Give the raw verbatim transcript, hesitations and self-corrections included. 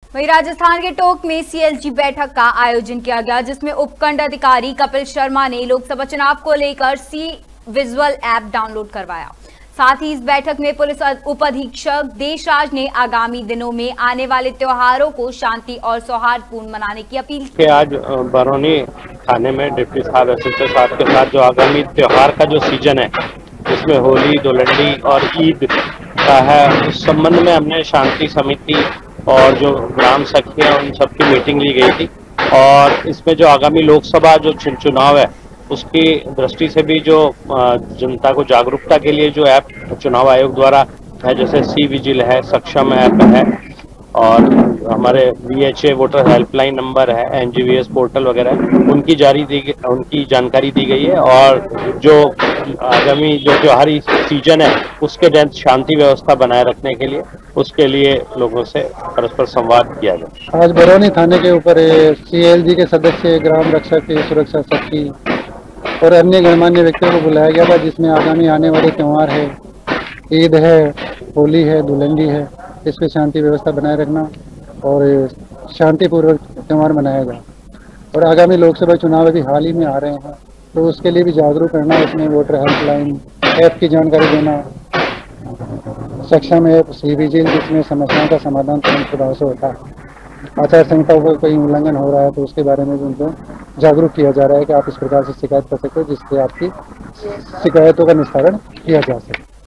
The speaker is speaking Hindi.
वहीं राजस्थान के टोंक में सीएलजी बैठक का आयोजन किया गया, जिसमें उपखंड अधिकारी कपिल शर्मा ने लोकसभा चुनाव को लेकर सी विजुअल ऐप डाउनलोड करवाया। साथ ही इस बैठक में पुलिस उप अधीक्षक देशराज ने आगामी दिनों में आने वाले त्योहारों को शांति और सौहार्दपूर्ण मनाने की अपील की। आज बरौनी थाने में डिप्टी साहब एसएचओ साहब के साथ जो आगामी त्योहार का जो सीजन है, जिसमें होली, धुलंडी और ईद का है, उस संबंध में हमने शांति समिति और जो ग्राम सखी है उन सबकी मीटिंग ली गई थी। और इसमें जो आगामी लोकसभा जो चुनाव है उसकी दृष्टि से भी जो जनता को जागरूकता के लिए जो ऐप चुनाव आयोग द्वारा है, जैसे सी विजिल है, सक्षम ऐप है और हमारे वीएचए वोटर हेल्पलाइन नंबर है, एनजीवीएस पोर्टल वगैरह है, उनकी जारी दी उनकी जानकारी दी गई है। और जो आगामी जो त्योहारी सीजन है उसके तहत शांति व्यवस्था बनाए रखने के लिए उसके लिए लोगों से परस्पर संवाद किया जाए। आज बरौनी थाने के ऊपर सीएलजी के सदस्य, ग्राम रक्षक की सुरक्षा सखी और अन्य गणमान्य व्यक्तियों को बुलाया गया था, जिसमें आगामी आने वाले त्यौहार है, ईद है, होली है, धुलंडी है, इस पर शांति व्यवस्था बनाए रखना और शांतिपूर्वक त्यौहार मनाया जाए। और आगामी लोकसभा चुनाव अभी हाल ही में आ रहे हैं, तो उसके लिए भी जागरूक करना, इसमें वोटर हेल्पलाइन ऐप की जानकारी देना, सक्षम ऐप, सी विजिल जिसमें समस्याओं का समाधान तुरंत प्रभाव से होता है, आचार संहिता का कोई उल्लंघन हो रहा है तो उसके बारे में भी उनको जागरूक किया जा रहा है कि आप इस प्रकार से शिकायत कर सकते हो, जिससे आपकी शिकायतों का निस्तारण किया जा सके।